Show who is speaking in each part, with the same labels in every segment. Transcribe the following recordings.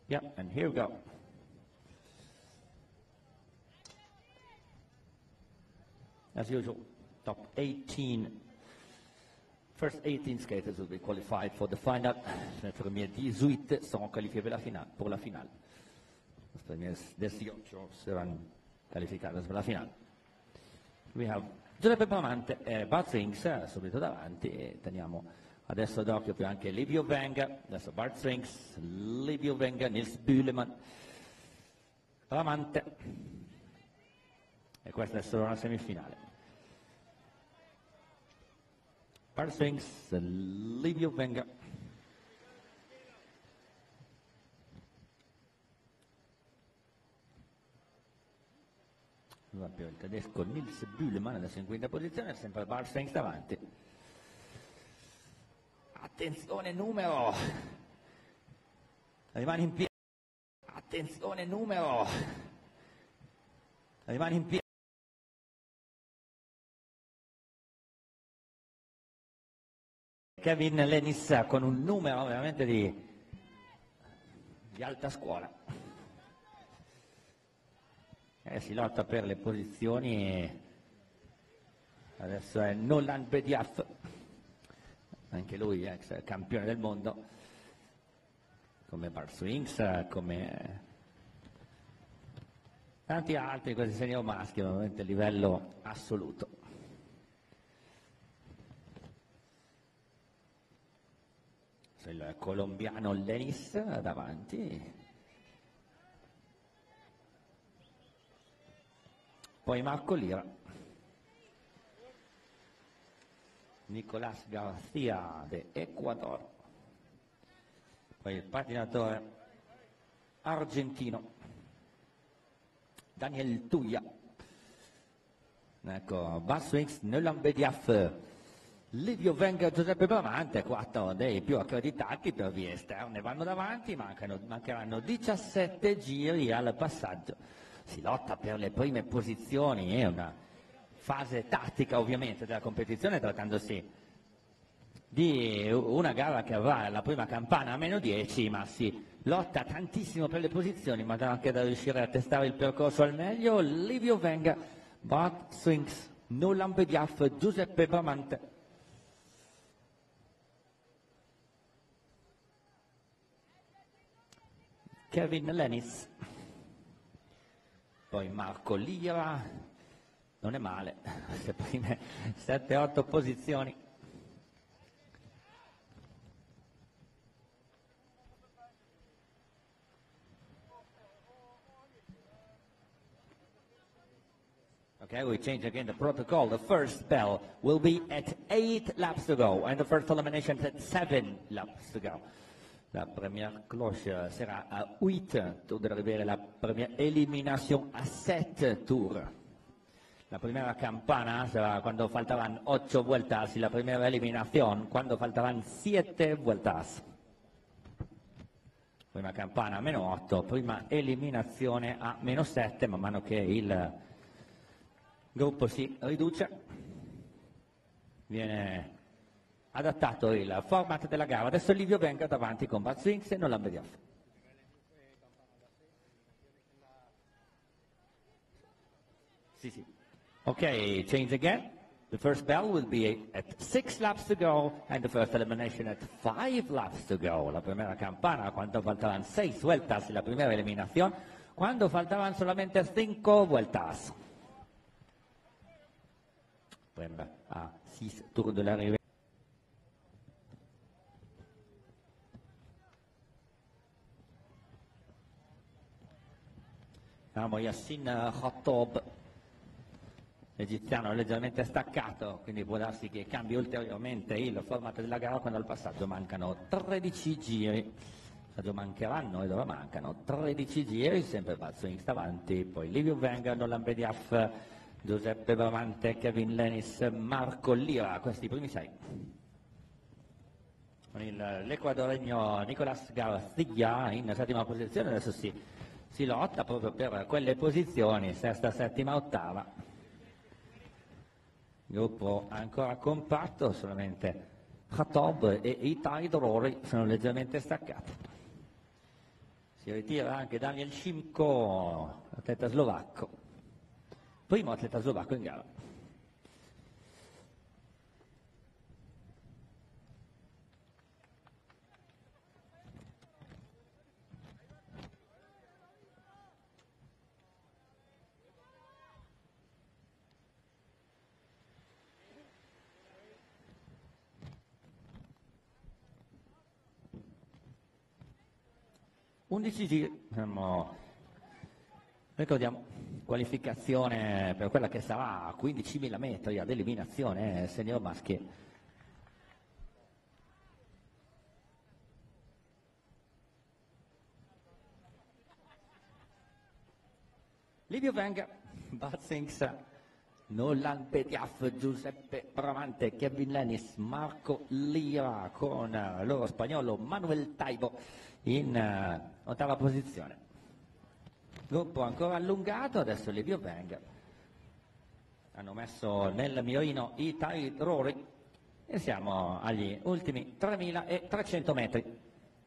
Speaker 1: Yeah, and here we go. As usual, top 18, first 18 skaters will be qualified for the final. Les premiers 18 seront qualifiés pour la finale. Los premiers 18 saranno qualificati per la finale. We have Giuseppe Bramante e Bart Swings subito davanti e teniamo adesso d'occhio più anche Livio Venga, adesso Bart Swings, Livio Venga, Nils Bühlemann, Bramante e questa è solo una semifinale. Bart Swings, Livio Venga. Il tedesco Nils Bühlemann adesso in quinta posizione, sempre Bart Swings davanti. Attenzione numero, rimane in piedi, attenzione numero, rimane in piedi. Kevin Lennis con un numero veramente di alta scuola. Si lotta per le posizioni, adesso è Nolan Bediaf, anche lui ex campione del mondo, come Bart Swings, come tanti altri di questi senior maschi, veramente a livello assoluto. Il colombiano Lennis davanti. Poi Marco Lira, Nicolás García de Ecuador, poi il patinatore argentino Daniel Tuia, ecco Bart Swings, Nolan Bediaf, Livio Venga, Giuseppe Bramante, 4 dei più accreditati per vie esterne vanno davanti, mancheranno 17 giri al passaggio. Si lotta per le prime posizioni, è una fase tattica ovviamente della competizione, trattandosi di una gara che avrà la prima campana a -10, ma si lotta tantissimo per le posizioni, ma anche da riuscire a testare il percorso al meglio. Livio Venga, Bart Swings, Nolan Bediaf, Giuseppe Bramante. Kevin Lennis. Poi Marco Lira, non è male, le prime 7-8 posizioni. Okay, we change again the protocol. The first bell will be at 8 laps to go, and the first elimination at 7 laps to go. La première cloche sera à 8 tours de l'arrivée, la première élimination à 7 tours. La primera campana sarà quando faltaban 8 vueltas y la primera eliminación cuando faltaban 7 vueltas. Prima campana a -8, prima eliminazione a -7, man mano che il gruppo si riduce. Viene adattato il format della gara. Adesso Livio Venga davanti con Bart Swings e Nolan Bediaf. Sì. Ok, change again. The first bell will be at 6 laps to go and the first elimination at 5 laps to go. La primera campana quando faltaban 6 vueltas y la primera eliminación cuando faltaban solamente 5 vueltas. Prima a 6 tours de l'arrivée. Abbiamo Yassin Khattab, egiziano leggermente staccato, quindi può darsi che cambi ulteriormente il formato della gara quando al passaggio mancano 13 giri. Mancheranno ed ora mancano 13 giri, sempre Bart Swings davanti, poi Livio Venga, Nolan Bediaf, Giuseppe Bramante, Kevin Lennis, Marco Lira, questi i primi 6. Con l'equadoregno Nicolás García in settima posizione, adesso si lotta proprio per quelle posizioni, sesta, settima, ottava. Gruppo ancora compatto, solamente Khattab e Itai Drori sono leggermente staccati. Si ritira anche Daniel Šimko, atleta slovacco, primo atleta slovacco in gara. Ricordiamo, qualificazione per quella che sarà 15.000 metri ad eliminazione senior maschi. Livio Venga, Bart Sinks, Nolan Bediaf, Giuseppe Bramante, Kevin Lennis, Marco Lira con loro spagnolo Manuel Taibo in ottava posizione. Gruppo ancora allungato, adesso Livio Venga. Hanno messo nel mirino i Tide Rory e siamo agli ultimi 3.300 metri.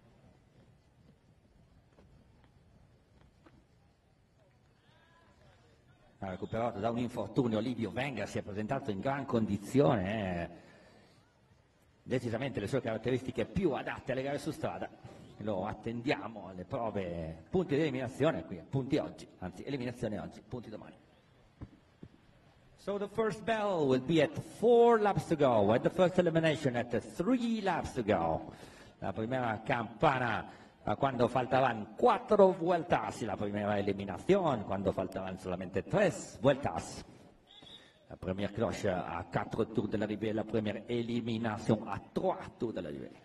Speaker 1: Ha recuperato da un infortunio Livio Venga, si è presentato in gran condizione, decisamente le sue caratteristiche più adatte alle gare su strada. Lo attendiamo alle prove punti di eliminazione, qui punti oggi, anzi eliminazione oggi, punti domani. So the first bell will be at 4 laps to go, and the first elimination at 3 laps to go. La prima campana quando faltaban 4 vueltas, la primera eliminación cuando faltaban solamente 3 vueltas. La première cloche à 4 tours de l'arrivée, la première élimination à 3 tours de l'arrivée.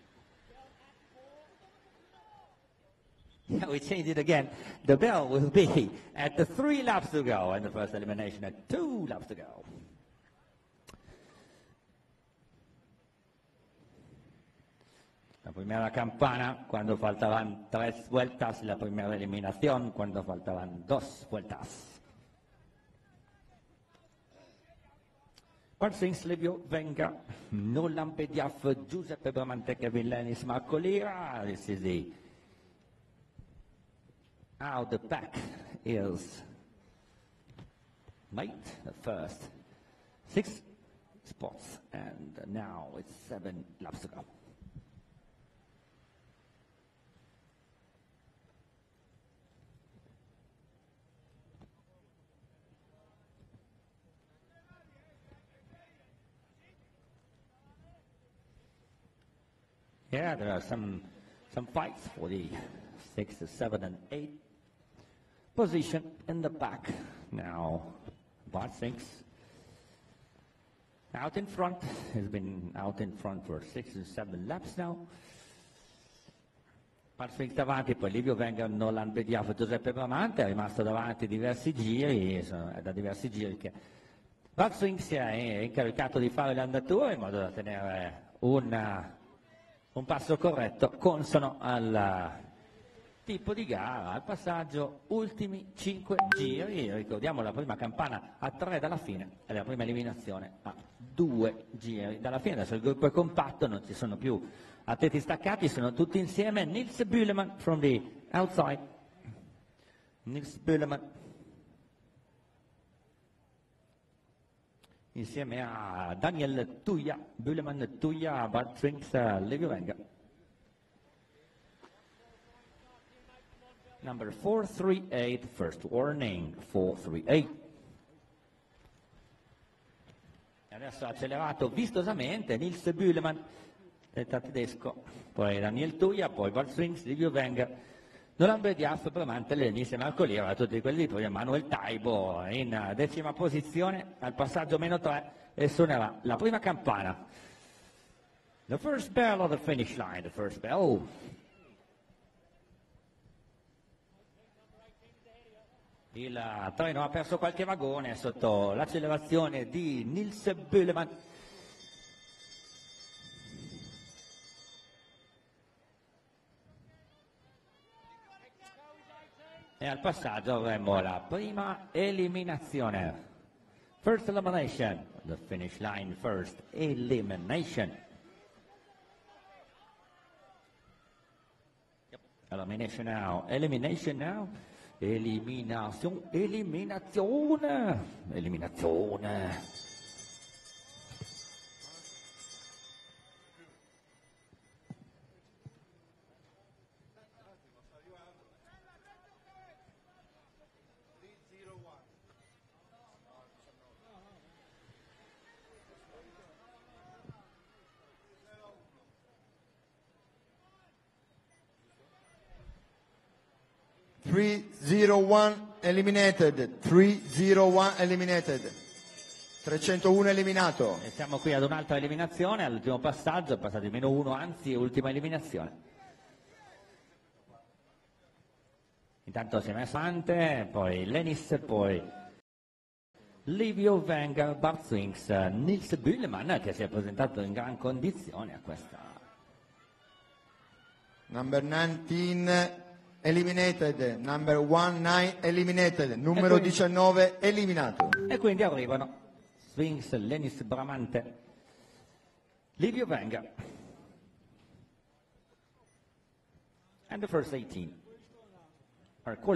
Speaker 1: Yeah, we change it again. The bell will be at the 3 laps to go and the first elimination at 2 laps to go. La primera campana cuando faltaban 3 vueltas, la primera eliminación cuando faltaban 2 vueltas. Bart Sinks, Livio Venga, Nolan Bediaf, Giuseppe Bramante, Kevin Lennis, Marco Lira. This is the how the pack is made, the first 6 spots, and now it's 7 laps to go. Yeah, there are some fights for the 6th, 7th, and 8th position in the back. Now, Bart Sinks out in front. Has been out in front for 6 and 7 laps now. Bart Sinks davanti, poi Livio Venga, Nolan Bediaf, Giuseppe Bramante. È rimasto davanti diversi giri, è da diversi giri che Bart Sinks si è incaricato di fare l'andatura in modo da tenere un passo corretto, consono al tipo di gara, al passaggio, ultimi 5 giri. Ricordiamo la prima campana a 3 dalla fine e la prima eliminazione a 2 giri dalla fine. Adesso il gruppo è compatto, non ci sono più atleti staccati, sono tutti insieme. Nils Bühlemann from the outside. Nils Bühlemann insieme a Daniel Tuia, Bühlemann, Tuia, Bart Sinks, Livio Venga. Number 438, first warning, 438. Adesso ha accelerato vistosamente Nils Bühlemann, tedesco, poi Daniel Tuia, poi Bart Sinks, Livio Venga, Nolan Bediaf, Bramante, Lennis e Marco Lira, tutti quelli di prima. Manuel Taibo in 10ª posizione, al passaggio -3 e suonerà la prima campana. The first bell of the finish line, the first bell. Oh. Il treno ha perso qualche vagone sotto l'accelerazione di Nils Bühlemann. E al passaggio avremo la prima eliminazione. First elimination, the finish line, first elimination. Elimination now, elimination now, eliminazione, eliminazione, eliminazione.
Speaker 2: eliminated, 301 eliminated, 301 eliminato.
Speaker 1: E siamo qui ad un'altra eliminazione, all'ultimo passaggio, passati -1, anzi ultima eliminazione. Intanto si è messo Ante, poi Lenis, poi Livio Wenger, Bart Swings, Nils Bühlmann che si è presentato in gran condizione a questa.
Speaker 2: Number 19 eliminated, number 19 eliminated, numero 19 eliminato.
Speaker 1: E quindi arrivano Swings, Lenis, Bramante, Livio Wenger. And the first 18 are